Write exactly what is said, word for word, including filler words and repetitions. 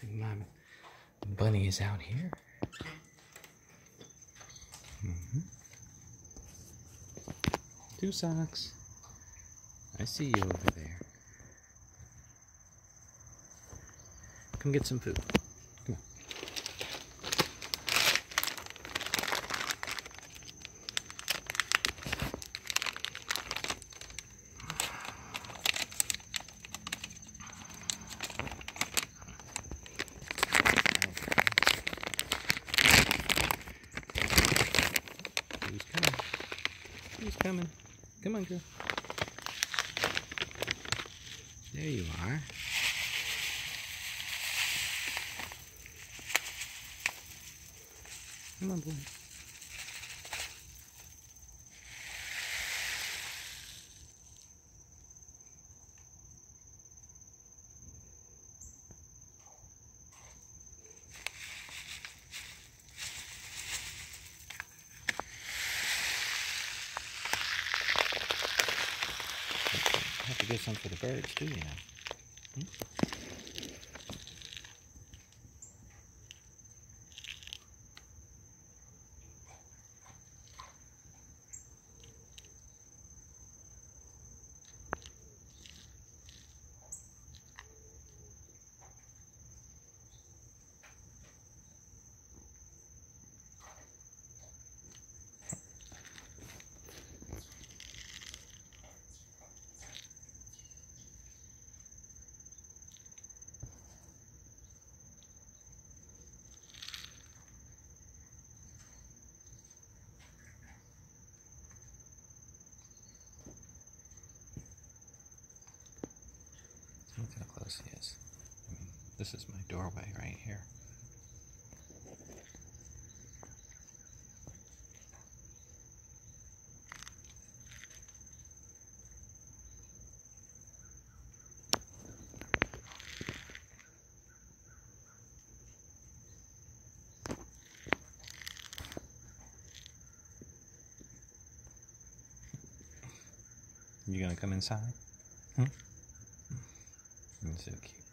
My bunny is out here. Mm-hmm. Two socks. I see you over there. Come get some food. Come on. Who's coming? Who's coming? Come on, girl. There you are. Come on, boy. You have to get some for the birds too, you know. Hmm? Look how close he is. I mean, this is my doorway right here. You gonna come inside? Hmm? You're so cute.